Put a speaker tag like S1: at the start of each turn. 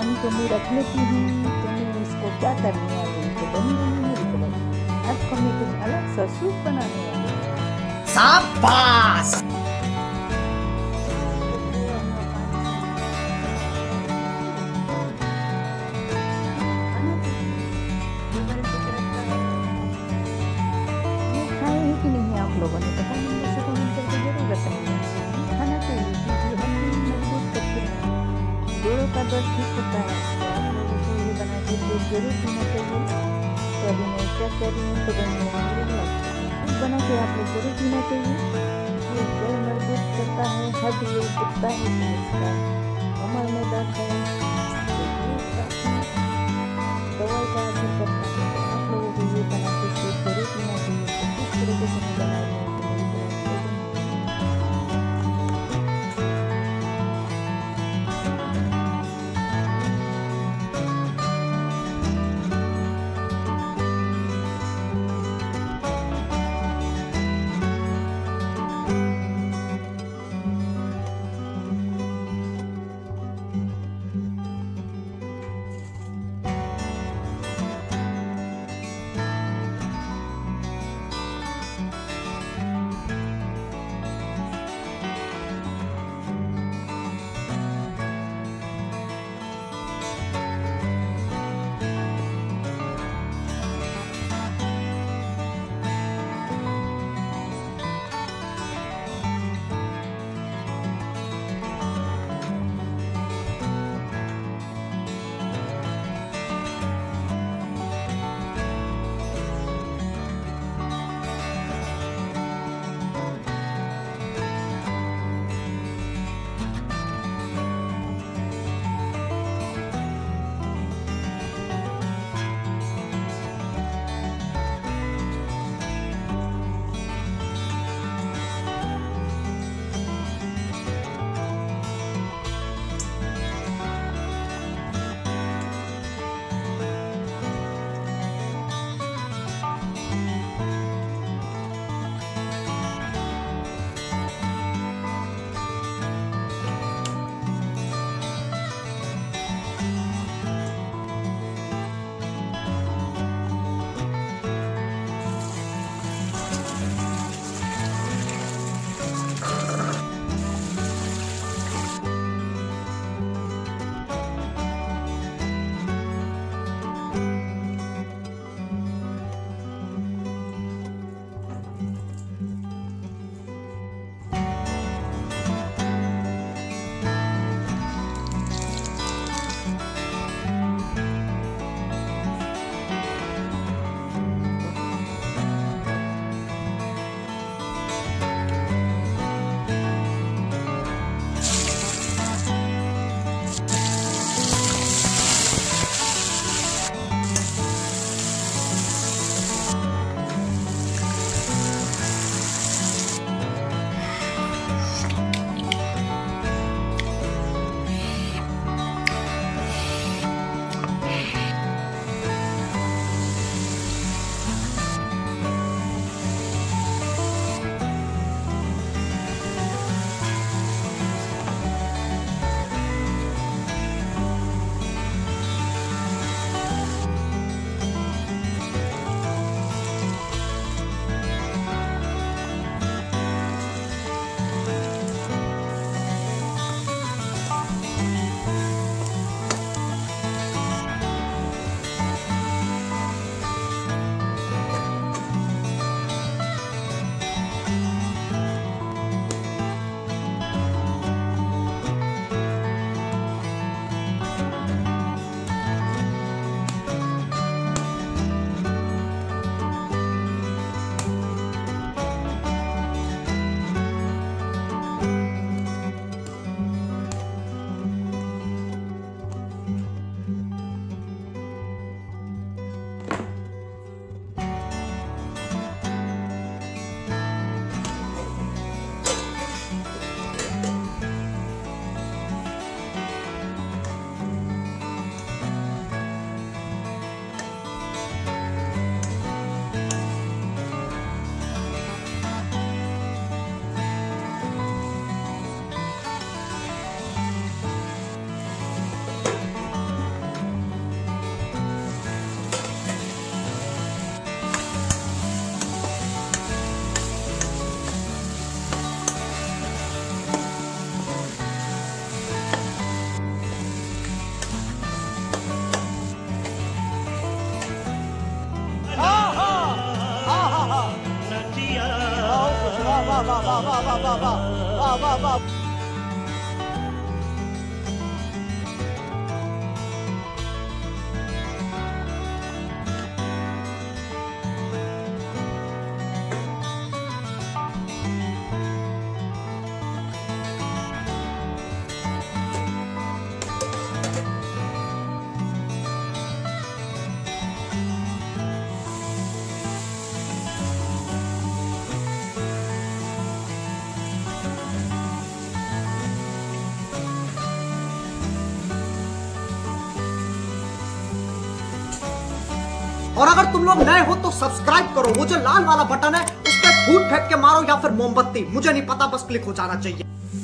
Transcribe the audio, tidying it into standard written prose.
S1: पानी को मैं रख लेती हूँ। तो मैं इसको क्या करने वाली हूँ, तो बनी बनी मेरी कलर। आज को मैं कुछ अलग सा सूप बनाने वाली हूँ।
S2: शाबाश।
S1: कि नहीं आप लोगों ने पता नहीं, मुझसे कमेंट करके जरूर बताइए। खाना चाहिए क्योंकि हड्डी मजबूत करते हैं, जोड़ों का दर्द ठीक होता है। तो आप लोगों को ये बना के सूप जरूर पीना चाहिए। तो अभी मैं क्या कर रही हूँ, तो सूप बना के आप लोग जरूर पीना चाहिए। ये जड़ मजबूत करता है, हड्डी जो टूटता है, इसका कमर में दर्द है, दवाई का असर करता है। तो आप लोगों को ये बना के सूप जरूर पीना चाहिए। तो किस तरीके से मैं बना रही हूँ, तो मेरी
S2: वाह वाह वाह वाह वाह वाह वाह वाह वाह वाह वाह।
S3: और अगर तुम लोग नए हो तो सब्सक्राइब करो, वो जो लाल वाला बटन है उस पर फूट फेंक के मारो या फिर मोमबत्ती, मुझे नहीं पता, बस क्लिक हो जाना चाहिए।